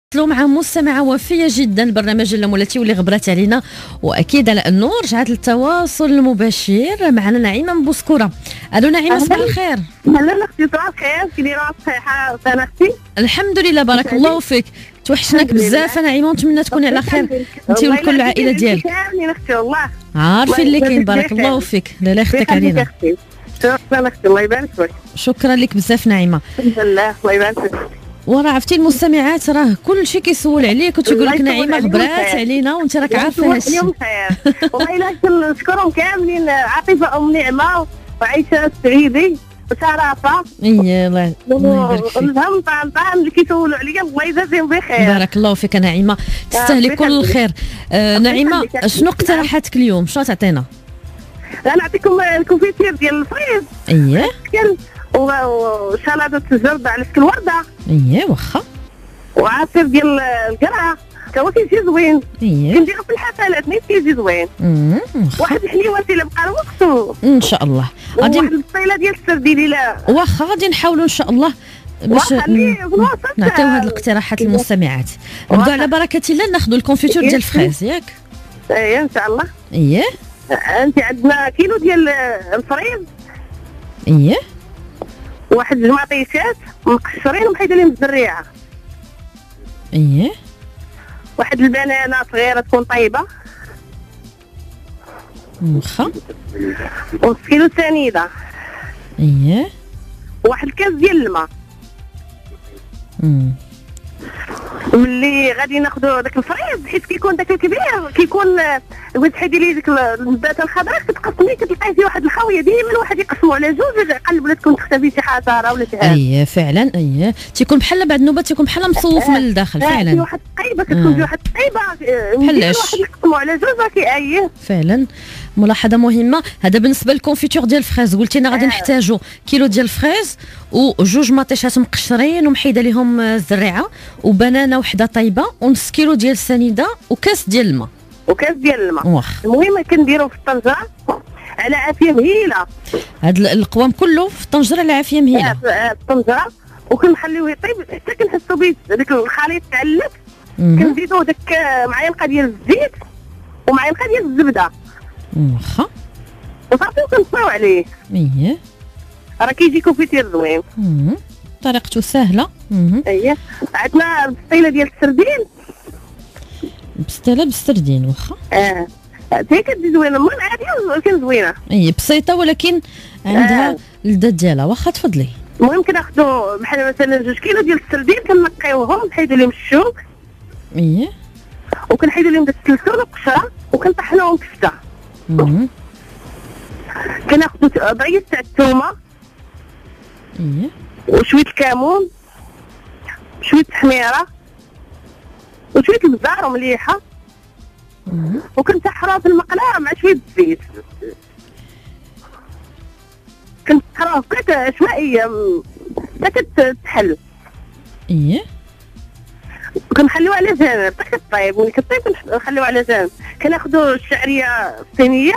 مع مستمعة وفية جدا البرنامج اللامولاتي واللي غبرات علينا واكيد على انه رجعت للتواصل المباشر معنا نعيمة من بوسكورة. الو نعيمة صباح الخير. هلا اختي صباح الخير، كي دايره صحيحه انا اختي؟ الحمد لله بارك الله فيك، توحشناك بزاف نعيمة ونتمنى تكوني على خير انت وكل العائلة ديالك. كاملين اختي والله عارفين اللي كاين بارك الله فيك. لا يخطيك علينا. شكرا اختي الله يبارك فيك. شكرا لك بزاف نعيمة. الحمد لله الله يبارك فيك. وراه عرفتي المستمعات راه كل شيء كيسول عليك وتيقول لك نعيمه غبرات علينا وانت راك عارفه هادشي. اليوم خير والله الا كنشكرهم كاملين، عاطفه ام نعمه وعيشه السعيدي وشرفه. اي الله يبارك فيك. نفهم طعم اللي كيسولوا عليا الله يجازيهم بخير. بارك الله فيك نعيمه، تستاهلي كل الخير. نعيمه شنو اقتراحاتك اليوم؟ شنو تعطينا؟ نعطيكم الكونفيتير ديال الفريز. اييه وسلطه الزردة على شكل ورده. اييه واخا. وعصير ديال القرعه هو كيجي زوين. اييه كنديرو في الحفلات نيت كيجي زوين. واحد الحليوات الا بقى الوقت ان شاء الله غادي واحد البطيله ديال السرديني. لا واخا غادي نحاولوا ان شاء الله باش نعطيو هاد الاقتراحات للمستمعات. نبداو على بركه الله ناخذوا الكونفيتور ديال الفريز ياك. اييه ان شاء الله. اييه انت عندنا كيلو ديال الفريز. اييه واحد المطيشات مقشرين ومحيده لهم الزريعه. اييه واحد البنانه صغيره تكون طيبه. واخا. ونص كيلو سنيده. اييه واحد الكاس ديال الماء. ملي غادي ناخذوا داك الفريز حيت كيكون داك الكبير كيكون بغيت تحيدي لي ديك النباته الخضراء كتقسمي كتلقاي فيه واحد الخاويه ديما الواحد يقسموا على جوج يقلب ولا تكون تختفي شي حشره ولا شي حاجه. اييه فعلا. اييه تيكون بحال بعد النوبه تيكون بحال مصوف من الداخل فعلا. في واحد الطيبه كتكون في واحد الطيبه بحال واحد يقسموا على جوج كيأيه فعلا. ملاحظه مهمه هذا بالنسبه للكونفيتور ديال الفريز. قلتي لنا غادي نحتاجوا كيلو ديال الفريز وجوج مطيشات مقشرين ومحيده لهم الزريعه وبنانه وحده طيبه ونص كيلو ديال السنيده وكاس ديال الماء. وكاس ديال الماء. واخ. المهم كنديروا في الطنجره على عافيه مهيله. هذا القوام كله في الطنجره على عافيه مهيله. في الطنجره وكنخليوه يطيب حتى كنحسوا به داك الخليط تعلق. كنزيدوا داك معلقه ديال الزيت ومعلقه ديال الزبده. واخا. وصافي وكنطيو عليه. اييه راه كيجي كونفيتير زوين. طريقته سهله. اييه عندنا البسطيله ديال السردين. بسطيله بالسردين واخا. هي كتجي زوينه المهم عادي ولكن زوينه. اي بسيطه ولكن عندها اللذات ديالها. واخا تفضلي. المهم كناخذوا بحال مثلا 2 كيلو ديال السردين كنقيوهم نحيدوا لهم الشوك. اييه وكنحيدوا لهم داك السلسول والقشره وكنطحنوهم كفته. كناخذوا ضعيه تاع الثومه. اييه وشويه الكمون وشويه الحميره وشويه البزار ومليحه. وكنسحروها في المقلاة مع شويه الزيت. كنسحروها بقيت عشوائيه حتى كتحل. اييه وكنخليوها على جنب حتى كطيب. ملي كطيب كنخليوها على جنب. كناخذوا الشعريه الصينيه.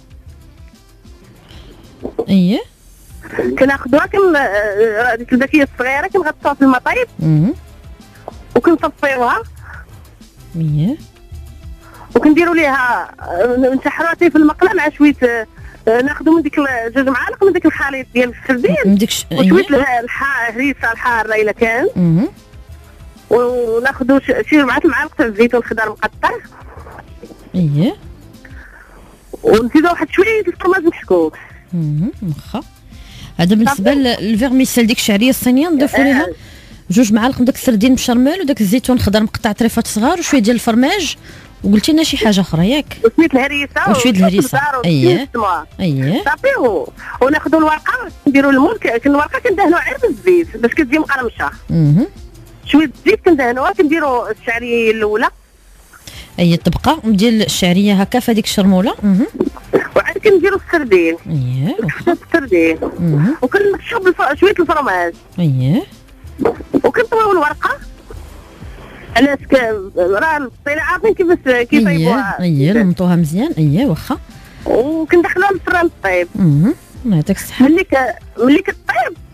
اييه كناخذوها ديك الباكيه الصغيره كنغطوها في الماء طيب. وكنصفيوها. اييه وكنديروا ليها نسحروها في المقله مع شويه ناخذوا من ديك 2 معالق من داك الخليط ديال السردين وشويه الهريسه الحاره الا كان. وناخذوا شي 4 معالق تاع الزيت والخضار مقطع. اييه ونزيدوا واحد شويه الفرماج مشكوك. واخا. هذا بالنسبه للفيرميسيل ديك الشعريه الصينيه نضيفوا ليها 2 معالق من داك السردين مشرمل وداك الزيتون خضر مقطع طريفات صغار وشويه ديال الفرماج. وقلتي لنا شي حاجه اخرى ياك؟ وشويه الهريسه وشويه الهريسه. اييه اييه صافي. وناخذوا الورقه نديروا المول. الورقه كندهنوها غير بالزيت باش كتجي مقرمشه. شويه الزيت كندهنوها. كنديروا الشعريه الاولى. اي الطبقه ديال الشعريه هكا في هذيك الشرموله. وعاد كنديروا السردين. اييه السردين. وكنمشوا شويه الفرماج. اييه وكنطويو الورقه على راه البطيله عارفين كيفاش كيطيبوها. اييه نمطوها مزيان. اييه واخا. وكندخلوها للفران طيب. يعطيك الصحه. ملي كطيب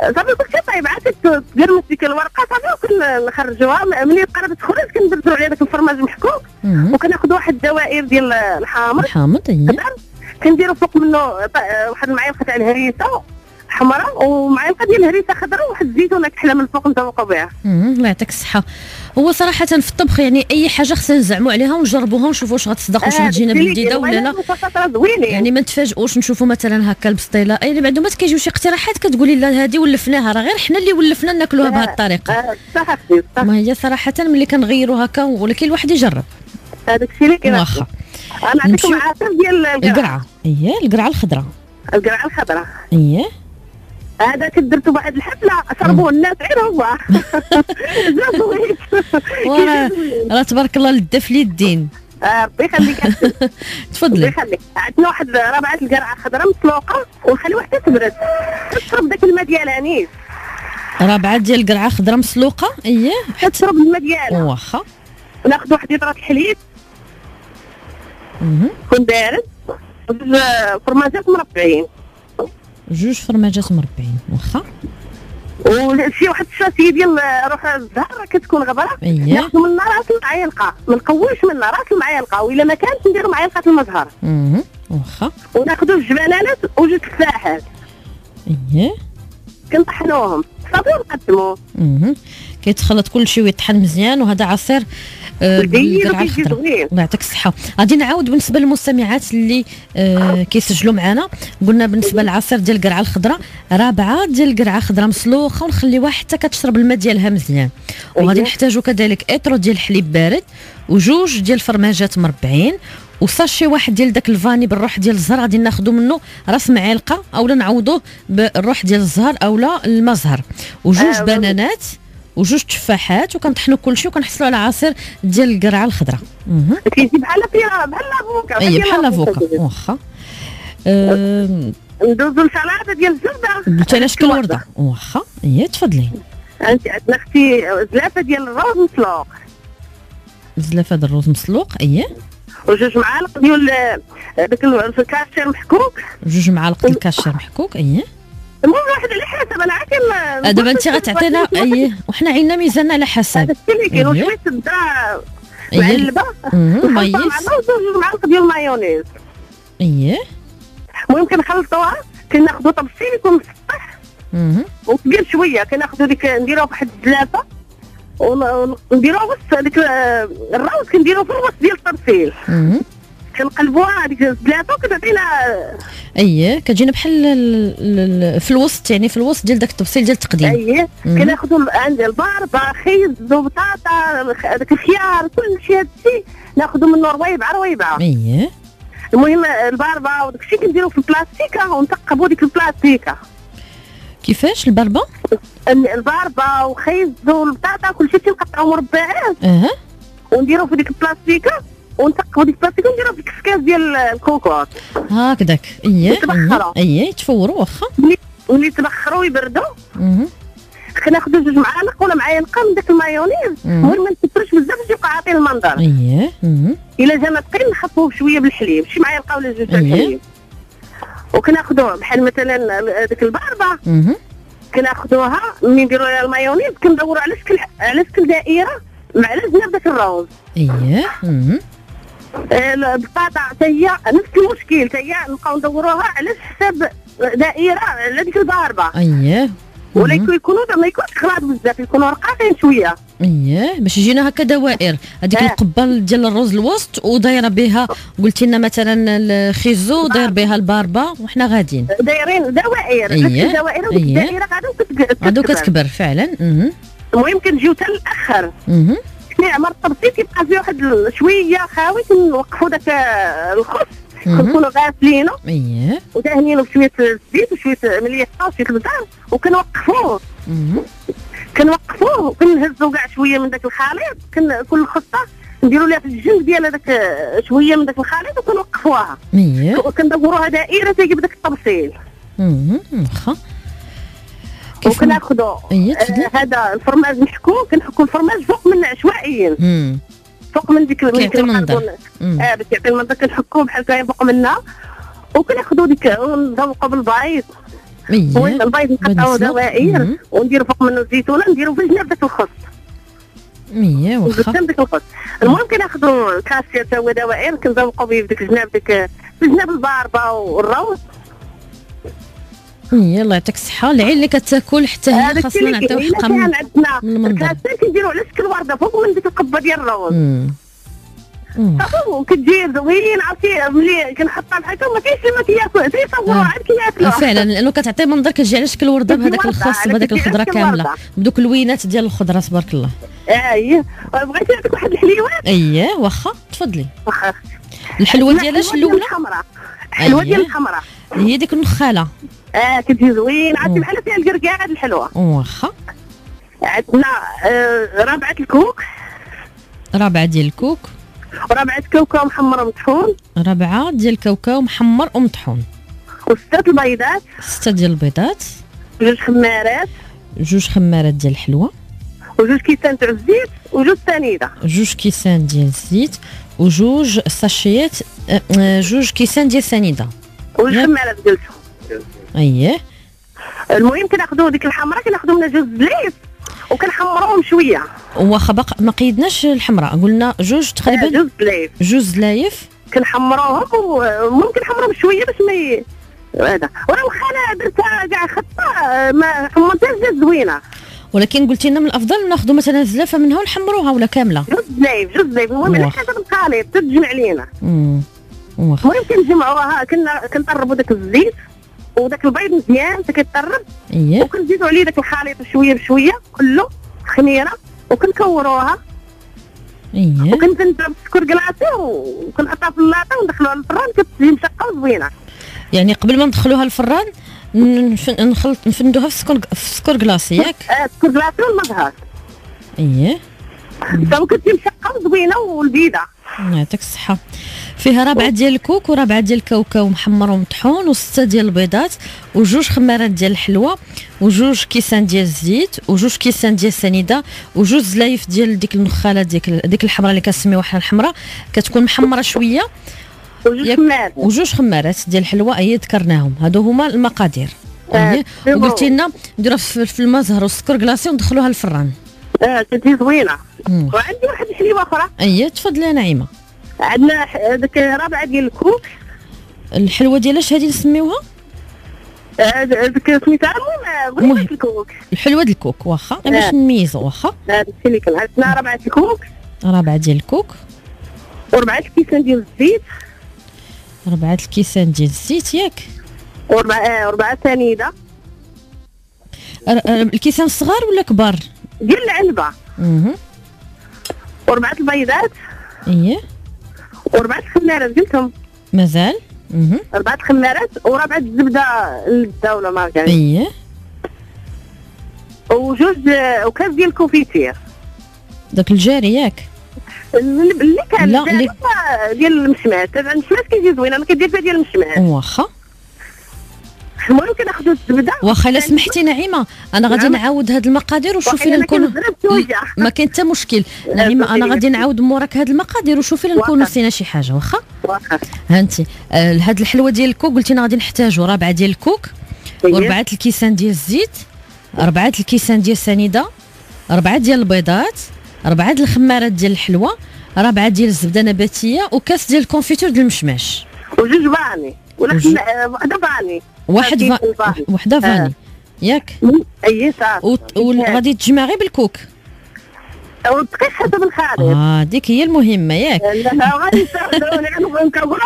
صافي كلشي طيب، عاد تقرمت ديك الورقه صافي وكنخرجوها. ملي قربت تخرج كندرسو عليها داك الفرماج محكوك، وكناخذوا واحد الدوائر ديال الحامض كنديروا فوق منه واحد المعلقه تاع الهريسه حمراء ومعلقه ديال الهريسه خضراء وواحد الزيتونه كحله من الفوق نذوقوا بها. الله يعطيك الصحه. هو صراحه في الطبخ يعني اي حاجه خصنا نزعموا عليها ونجربوها ونشوفوا واش غتصدق واش غتجينا بلديده ولا لا. يعني ما نتفاجئوش نشوفوا مثلا هكا البسطيله يعني بعد ما كيجيو شي اقتراحات كتقولي لا هذه ولفناها، راه غير حنا اللي ولفنا ناكلوها بهذه الطريقه. صح. ما هي صراحه ملي كنغيروا هكا ولكن الواحد يجرب. هذاك الشيء اللي كاين. واخا انا عطيكم عصير ديال القرعه. القرعه الخضراء. القرعه الخضراء. هذا كدرتو واحد الحفله شربوه الناس غير هو. راه تبارك الله لدا في اليدين. ربي يخليك. تفضلي. ربي يخليك. عندنا واحد ربعه القرعه خضراء مسلوقه ونخليوها حتى تبرد تشرب داك الماء ديالها نيف. ربعه ديال القرعه خضراء مسلوقه حتى تشرب الماء ديالها. واخا. وناخذ واحد لتر الحليب يكون بارد وجوج فرماجات مربعين. جوج فرماجات مربعين واخا. وشي واحد الشاسيه ديال روح الزهر كتكون غبره. ناخذ من راس المعلقه، ما نقويش من راس المعلقه، والا ما كانش نديروا معلقه المزهر. واخا. وناخذوا جوج بنانات وجوج تفاحات. كنطحنوهم صافي ونقدموه. كيتخلط كل شيء ويطحن مزيان، وهذا عصير بالقرعه الخضراء. الله يعطيك الصحه. غادي نعاود بالنسبه للمستمعات اللي كيسجلوا معنا، قلنا بالنسبه للعصير ديال القرعه الخضراء رابعه ديال القرعه خضراء مسلوخه ونخليوها حتى كتشرب الماء ديالها مزيان. وغادي نحتاجوا كذلك اطرو ديال الحليب بارد وجوج ديال الفرماجات مربعين وساشي واحد ديال داك الفاني بالروح ديال الزهر. غادي ناخذوا منه راس معلقه اولا نعوضوه بالروح ديال الزهر اولا المزهر، وجوج بنانات وجوج تفاحات، وكنطحنوا كلشي وكنحصلوا على عصير ديال القرعه الخضراء. كيجي بحال لافوكا. بحال لافوكا واخا. ندوزو لسلطه ديال الزبده. قلتي على شكل ورده. واخا. تفضلي. انت عندنا اختي زلافه ديال الروز مسلوق. زلافه ديال الروز مسلوق. وجوج معالق ديال داك الكاشير محكوك. جوج معالق ديال الكاشير محكوك. المهم واحد على حسب. انا عارفه دابا انت غتعطينا وحنا عندنا ميزان على حسب. هذا الشيء اللي كاين. وشويه الزبده معلبه مايس وجوج معالق ديال المايونيز. المهم كنخلطوها. كناخذوا طبسيل يكون مسطح وكبير شويه. كناخذوا ديك نديروها بواحد الزلافه ونديروها وسط ديك الروز. كنديروه في الوسط ديال الطبسيل. كنقلبوها هذيك الزلافه وكتعطينا كتجينا بحال في الوسط، يعني في الوسط ديال داك التبصيل ديال التقديم. كناخذوا عند الباربه خيز وبطاطا داك الخيار كل شيء. هذا الشيء ناخذوا منه رويبعه. المهم الباربه وداك الشيء كنديروه في البلاستيكه ونثقبوا ديك البلاستيكه. كيفاش الباربه؟ الباربه وخيز والبطاطا كل شيء كنقطعوا مربعات ونديروه في ديك البلاستيكه ونثقبوا ديك البلاستيكه ونديروه في الكسكاس ديال الكوكوط هكذاك. يتفوروا واخا. ملي تبخروا ويبردوا كناخذوا جوج معالق ولا معلقه من داك المايونيز. المهم ما نكثروش بزاف باش يبقى عاطي المنظر. الا جا نقي نخفوه بشويه بالحليب، شي معلقه ولا جوج الحليب. وكناخذوا بحال مثلا ديك الباربه كناخذوها ملي نديروا لها المايونيز كندوروا على شكل دائره مع الجناب داك الروز. البطاطا حتى هي نفس المشكل، حتى هي نبقاو ندوروها على حساب دائره على ديك الباربه. ولا يكونوا ما يكونش خلاط بزاف، يكونوا رقاقين شويه. باش يجينا هكا دوائر. هذيك القبه ديال الرز الوسط ودايره بها قلتي لنا مثلا الخيزو داير بها الباربه وحنا غاديين دايرين دوائر. الدوائر وديك الدائره غادو كتكبر فعلا. المهم كنجيو حتى الاخر. عمر التبسيط كيبقى فيه واحد شويه خاوي. كنوقفوا داك الخبز كنكونوا غاسلينه ودهنينه بشويه الزيت وشويه مليحه وشويه البزار وكنوقفوه وكنهزوا كاع شويه من داك الخليط. كل خصه نديروا لها في الجنب ديال هذاك شويه من داك الخليط وكنوقفوها وكندوروها دائره تجيب داك التبسيل. واخا. وكناخذوا هذا الفرماج محكوك. كنحكوا الفرماج فوق من عشوائيا فوق من ديك كيعطي المنظر. باش يعطي المنظر. كنحكوه بحال هكا فوق منها وكناخذوا ديك ونذوقوا بالبيض المهم البيض نقطعوه دوائر ونديروا فوق منه الزيتونه، نديروا في الجناب داك الخس. واخا داك الخس. المهم كناخذوا كاسيه تا هو دوائر كنزوقوا به بديك الجناب، ديك الجناب الباربه والروز. الله يعطيك الصحه. العين اللي كتاكل حتى هي خاصنا نعطيو حقها من المنظر. الكاسه كنديروا على شكل ورده فوق من ديك القبه ديال الروز. وكتجي زوين. عرفتي ملي كنحطها بحال ما كاينش اللي ما كياكل تيصوروا عاد كياكلوا فعلا، لانه كتعطي منظر كتجي على شكل ورده بهذاك الخس بهذاك الخضره كامله بدوك اللوينات ديال الخضره تبارك الله. اييه بغيتي نعطيك واحد الحليوات. اييه واخا تفضلي. واخا الحلوه ديالاش الاولى؟ الحلوه ديال الحمراء هي ديك النخاله. كتجي زوين. عرفتي بحال فيها الكركاع الحلوه. واخا. عندنا رابعه الكوك. رابعه ديال الكوك. ورابعه كاوكاو محمر ومطحون. رابعه ديال الكاوكاو محمر ومطحون. وستة البيضات. 6 ديال البيضات. 2 خمارات. 2 خمارات ديال الحلوه. و2 كيسان تاع الزيت و2 سنيده. 2 كيسان ديال الزيت و2 ساشيات 2 كيسان ديال سنيده. و2 خمارات قلتو. اييه. المهم كناخذوا ديك الحمراء كناخذوا منها 2 زليف وكنحمروهم شويه. واخا باقي ما قيدناش الحمراء، قلنا 2 تقريبا. 2 زلايف. 2 زلايف كنحمروهم وممكن نحمروهم شويه باش ما هذا. وراه واخا انا درتها كاع خطه ما حمرتهاش جات زوينه. ولكن قلتي لنا من الافضل ناخذوا مثلا زلافه منها ونحمروها ولا كامله. 2 زلايف. المهم على حسب الخليط تتجمع لينا. المهم كنجمعوها كنطربوا داك الزيت وداك البيض مزيان حتى كيطرب. اييه. وكنزيدوا عليه داك الخليط شويه بشويه كله خميره وكنكوروها. اييه. وكنزيدوا بالسكر كلاصي وكنحطها في اللاطه وندخلوها للفران كتجي مشقه وزوينه. يعني قبل ما ندخلوها الفران نفندوها في السكر كلاصي ياك؟ السكر كلاصي والمزهر. اييه. كتجي مشقه وزوينه ولذيذه. يعطيك الصحه. فيها رابعه ديال الكوك ورابعه ديال الكاوكاو محمر ومطحون و6 ديال البيضات و2 خمارات ديال الحلوه و2 كيسان ديال الزيت و2 كيسان ديال السنيده و2 زلايف ديال ديك النخاله ديك الحمراء اللي كنسميوها حنا الحمراء كتكون محمره شويه. و2 خمارات ديال الحلوه اي ذكرناهم. هادو هما المقادير. وقلتي لنا نديروها في المزهر والسكر كلاصي وندخلوها الفران. تجي زوينه. وعندي واحد الحليوه اخرى. اييه تفضلي نعيمه. عندنا ديك رابعه ديال الكوك. الحلوه ديالاش هذه نسميوها؟ ديك سميتها المهم الكوك. الحلوه ديال الكوك واخا باش نميزو واخا. هذا اللي كان عندنا رابعه الكوك. رابعه ديال الكوك. و4 كيسان ديال الزيت. 4 الكيسان ديال الزيت ياك؟ و4 سنيده. الكيسان صغار ولا كبار؟ ديال العنبه. و4 البيضات. اييه. و4 خمارات قلتهم. مازال. 4 خمارات ورابعه الزبده الدوله ما كان. اييه. وكاس ديال الكونفيتير. داك الجاري ياك؟ اللي كان ديال المشمات. المشمات كيجي زوين انا كندير فيها ديال المشمات. واخا. المهم كناخذوا الزبده. واخا الا سمحتي نعيمه انا غادي نعاود هاد المقادير وشوفي لي نكونوا ما كاين حتى مشكل. نعيمه انا غادي نعاود موراك هاد المقادير وشوفي لي نكونوا نسينا شي حاجه. واخا هانتي هاد الحلوه ديال الكوك قلتي لنا غادي نحتاجوا 4 ديال الكوك و4 الكيسان ديال الزيت 4 الكيسان ديال السنيده 4 ديال البيضات 4 ديال الخمارات ديال الحلوه 4 ديال الزبده نباتيه وكاس ديال الكونفيتور ديال المشماش وجوج فاني ولا وحده فاني وحده فاني ياك. اي صافي. وغادي تجمعي بالكوك وتقيس حسب الخليط. ديك هي المهمه ياك. لا غادي نقولوا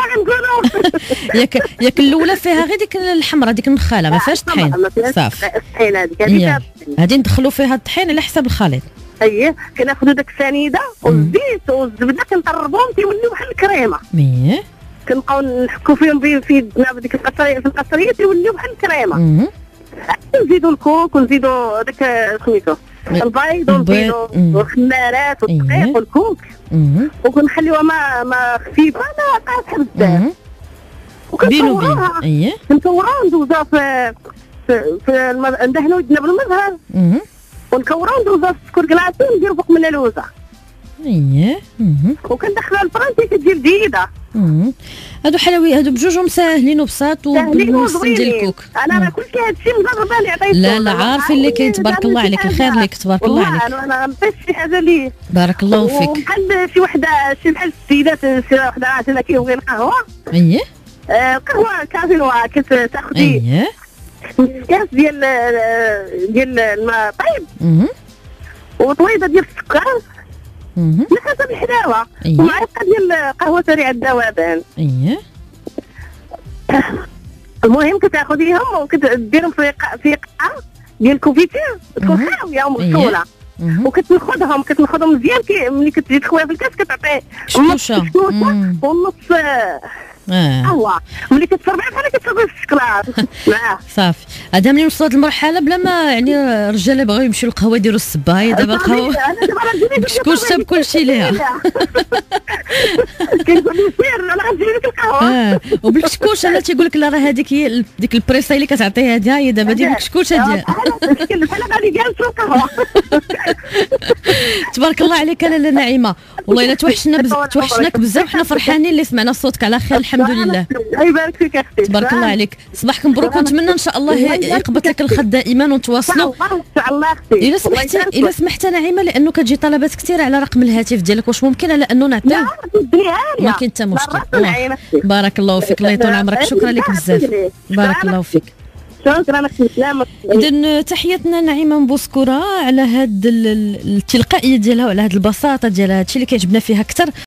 ياك الاولى فيها غير ديك الحمراء ديك النخاله ما فيهاش طحين صافي. الطحين هذيك غادي ندخلوا فيها الطحين على حسب الخليط. اييه كناخذوا داك السنيده والزيت والزبده كنطربوهم تيوليو بحال الكريمه. اييه كنبقاو نحكوا فيهم في يدنا ديك القصريه في القصريه تيوليو بحال الكريمه. نزيدوا الكوك ونزيدوا داك سميتو البيض ونزيدوا الخمارات والدقيق والكوك وكنخليوها ما خفيفه لا قاصحه بزاف وكنكوروها. اييه كنكوروها وندوزوها في ندهنوا يدنا بالمزهر ونكوروها وندوزوها في السكر كلاصي ونديروا فوق منها لوزه. اييه وكندخلوها الفران كتجي لذيذه. هادو حلوي، هادو بجوجهم ساهلين وبساط وبالموسم ديال الكوك. انا راه كلشي هادشي مجربه اللي عطيتو. لا عارفين اللي كاين. تبارك الله عليك، الخير ليك، تبارك الله عليك. انا نطيش شي حاجه اللي بارك الله فيك. وبحال شي وحده، شي بحال السيدات، شي وحده عندنا كيبغي القهوه. اييه قهوه كافي نوار كتاخدي كاس ديال الماء طيب وطويضه ديال السكر على حسب الحلاوه ومعلقه ديال قهوه سريعه الذوبان. المهم كتاخديهم وكتديرهم في قاع ديال الكوفيتير تكون خاويه ومغسوله وكتنخدهم مزيان. ملي كتجي تخويها في الكاس كتعطي نص ونص قهوه. ملي كتشربيها بحال كتشربي في الشكلاط معاه صافي. هذا ملي وصلت المرحله بلا ما يعني الرجال بغاو يمشيو للقهوه يديروا الصبايه. دابا القهوه بكشكوش حتى بكلشي ليها. كنقول له سير انا غنجيب لك القهوه وبالكشكوش. انا تيقول لك لا راه هذيك هي ديك البريسه اللي كتعطيها هذه هي دابا ديال الكشكوشه ديال بحال غادي جالسه القهوه. تبارك الله عليك لاله نعيمه، والله الا توحشناك بزاف. حنا فرحانين اللي سمعنا صوتك على خير الحمد لله. الله يبارك فيك اختي. تبارك الله عليك. صباحك مبروك، ونتمنى ان شاء الله يقبط لك الخط دائما ونتواصلوا. ان شاء الله اختي. الا سمحت نعيمه، لانه كتجي طلبات كثيره على رقم الهاتف ديالك، واش ممكن على انه نعطيه؟ ما كاين حتى مشكل. بارك الله فيك، الله يطول عمرك، شكرا لك بزاف. بارك الله فيك. شكرا لك سلامة. اذا تحياتنا نعيمه مبوسكوره على هاد التلقائيه ديالها وعلى هاد البساطه ديالها، هادشي اللي كيعجبنا فيها اكثر.